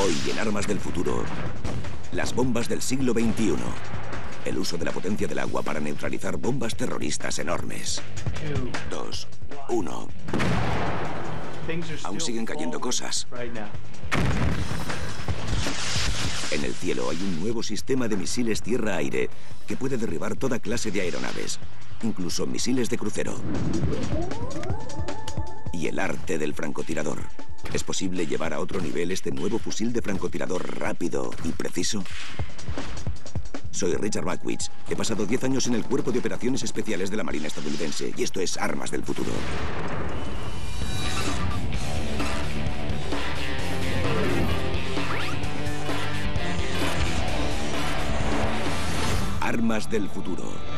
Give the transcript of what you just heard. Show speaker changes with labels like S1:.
S1: Hoy en Armas del Futuro, las bombas del siglo XXI. El uso de la potencia del agua para neutralizar bombas terroristas enormes. 2, 1. Aún siguen cayendo cosas. En el cielo hay un nuevo sistema de misiles tierra-aire que puede derribar toda clase de aeronaves, incluso misiles de crucero. Y el arte del francotirador. ¿Es posible llevar a otro nivel este nuevo fusil de francotirador rápido y preciso? Soy Richard Backwitz. He pasado 10 años en el Cuerpo de Operaciones Especiales de la Marina estadounidense y esto es Armas del Futuro. Armas del Futuro.